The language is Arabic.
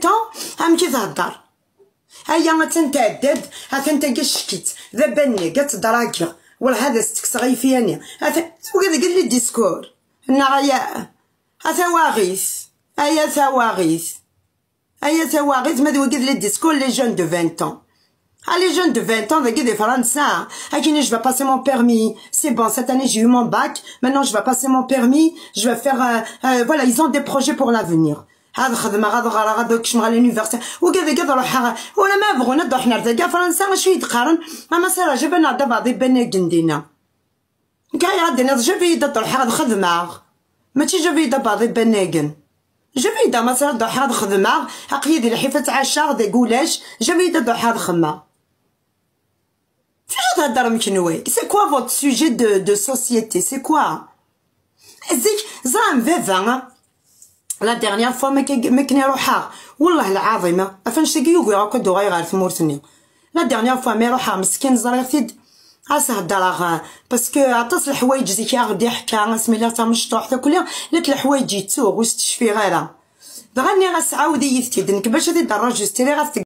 هم كي تهدر هيا ما تنتعدد هاك انت كشكيت ذا بني قات دراكي ولا هذا ستكس غيفياني هذا وكذا قال لي الديسكور هنا هذا واغيث هيا ثواغيث ما ذو قال لي الديسكور لي جون دو 20 ans. Ah, les jeunes de 20 ans, avec des Français, je vais passer mon permis. C'est bon, cette année, j'ai eu mon bac. Maintenant, je vais passer mon permis. Je vais faire, voilà, ils ont des projets pour l'avenir. هذا خدمة غادا كشمغ على اليونيفرسيتي وكذا روح ولا ما بغونا ندو حنا رتاكا فرنسا شويه تقارن اما سير جبنا دا بعضي بنا جندينا كاي عندنا جافي دا روح هذا خدمة ماشي جافي دا بعضي بناكن جافي دا ما سير دو هذا خدمة عقيدي الحفات عشا دا قولاش جافي دا دو هذا خدمة فاش تهضر مكنوي سي كوا فوت سوجي دو سوسيتي سي كوا زيك زعما فافا لا ديرنيير فوا ما كني روحها والله العظيم افنش تيقيو راكو دو غير ثمورتني لا ديرنيير فوا مي روحها مسكين زريتيد هدرا باسكو عطاس الحوايج زيك غادي يحكى سميتها تا مشطوح تا كلها لك الحوايج يتسوق واستشفي غيرها دغني غاسعاود يثتي دنك باش هادي دراجستي